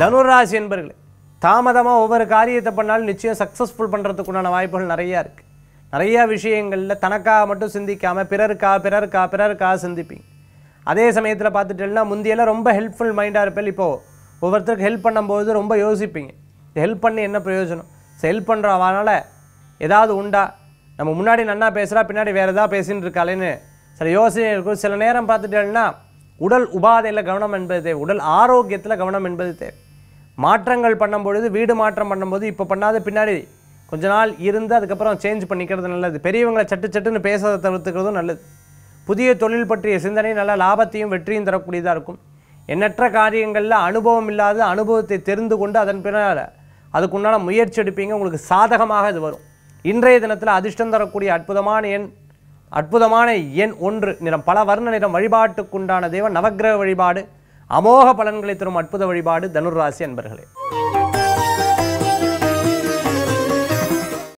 தனுராசி என்பர்களே, தாமதமாக ஒவ்வொரு காரியத்தை பண்ணாலும் நிச்சயம் சக்ஸஸ்ஃபுல் பண்ணுறதுக்குண்டான வாய்ப்புகள் நிறையா இருக்குது. நிறையா விஷயங்களில் தனக்காக மட்டும் சிந்திக்காமல் பிறருக்காக சிந்திப்பீங்க. அதே சமயத்தில் பார்த்துட்டேன்னா முந்தியெல்லாம் ரொம்ப ஹெல்ப்ஃபுல் மைண்டாக இருப்பேன். இப்போது ஒவ்வொருத்தருக்கு ஹெல்ப் பண்ணும்போது ரொம்ப யோசிப்பீங்க, ஹெல்ப் பண்ணி என்ன பிரயோஜனம், ஹெல்ப் பண்ணுறவனால ஏதாவது உண்டா, நம்ம முன்னாடி நன்னா பேசுகிறா பின்னாடி வேறு ஏதாவது பேசின்னு இருக்காளேன்னு சில யோசனை இருக்கும். சில நேரம் பார்த்துட்டேன்னா உடல் உபாதையில் கவனம் என்பது தேவை, உடல் ஆரோக்கியத்தில் கவனம் என்பது தேவை. மாற்றங்கள் பண்ணும்பொழுது, வீடு மாற்றம் பண்ணும்போது இப்போ பண்ணாத பின்னாடி கொஞ்ச நாள் இருந்து அதுக்கப்புறம் சேஞ்ச் பண்ணிக்கிறது நல்லது. பெரியவங்களை சட்டுன்னு பேசுறதை தவிர்த்துக்கிறதும் நல்லது. புதிய தொழில் பற்றிய சிந்தனை நல்ல லாபத்தையும் வெற்றியும் தரக்கூடியதாக இருக்கும். எண்ணற்ற காரியங்களில் அனுபவம் இல்லாத அனுபவத்தை தெரிந்து கொண்டு அதன் பின்னால் அதுக்குண்டான முயற்சி எடுப்பீங்க. உங்களுக்கு சாதகமாக இது வரும். இன்றைய தினத்தில் அதிர்ஷ்டம் தரக்கூடிய அற்புதமான எண் 1, நிறம் பல வர்ண நிறம். வழிபாட்டுக்குண்டான தெய்வம் நவக்கிரக வழிபாடு. அமோக பலன்களை தரும் அற்புத வழிபாடு தனுராசி அன்பர்களே.